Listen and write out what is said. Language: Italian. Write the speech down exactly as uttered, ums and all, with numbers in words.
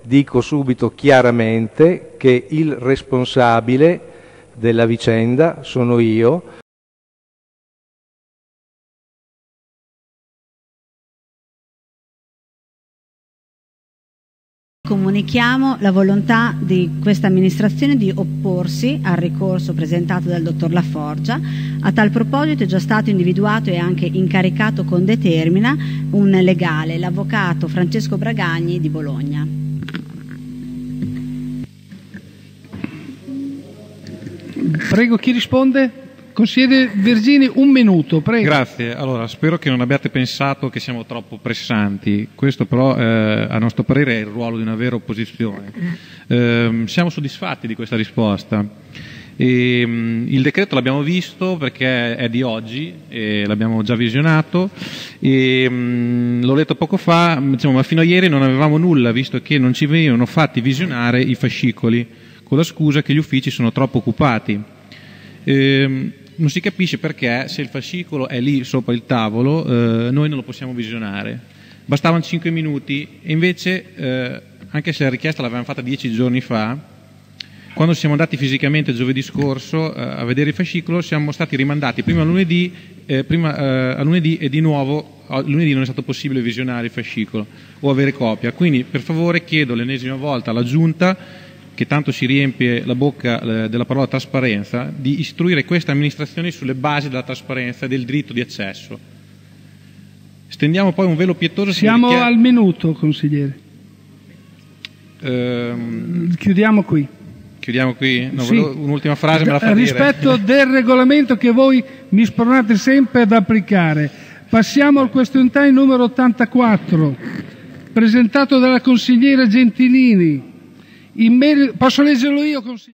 dico subito chiaramente che il responsabile della vicenda sono io. Comunichiamo la volontà di questa amministrazione di opporsi al ricorso presentato dal dottor Laforgia. A tal proposito è già stato individuato e anche incaricato con determina un legale, l'avvocato Francesco Bragagni di Bologna. Prego, chi risponde? Consigliere Vergini, un minuto, prego. Grazie. Allora, spero che non abbiate pensato che siamo troppo pressanti. Questo però, eh, a nostro parere, è il ruolo di una vera opposizione. Eh, siamo soddisfatti di questa risposta. E, mh, il decreto l'abbiamo visto perché è di oggi, e l'abbiamo già visionato, e mh, l'ho detto poco fa, diciamo, ma fino a ieri non avevamo nulla, visto che non ci venivano fatti visionare i fascicoli, con la scusa che gli uffici sono troppo occupati. Eh, non si capisce perché, se il fascicolo è lì sopra il tavolo, eh, noi non lo possiamo visionare. Bastavano cinque minuti e invece, eh, anche se la richiesta l'avevamo fatta dieci giorni fa, quando siamo andati fisicamente giovedì scorso eh, a vedere il fascicolo, siamo stati rimandati prima a lunedì, eh, prima, eh, a lunedì e di nuovo a lunedì non è stato possibile visionare il fascicolo o avere copia. Quindi, per favore, chiedo l'ennesima volta alla Giunta, che tanto si riempie la bocca eh, della parola trasparenza, di istruire questa amministrazione sulle basi della trasparenza e del diritto di accesso. Stendiamo poi un velo pietoso. Siamo richied- al minuto, consigliere. Ehm, chiudiamo qui. Chiudiamo qui? No, Sì. Un'ultima frase me la fa dire. Rispetto del regolamento che voi mi spronate sempre ad applicare. Passiamo al question time numero ottantaquattro, presentato dalla consigliera Gentilini. In merito, posso leggerlo io, consigliere?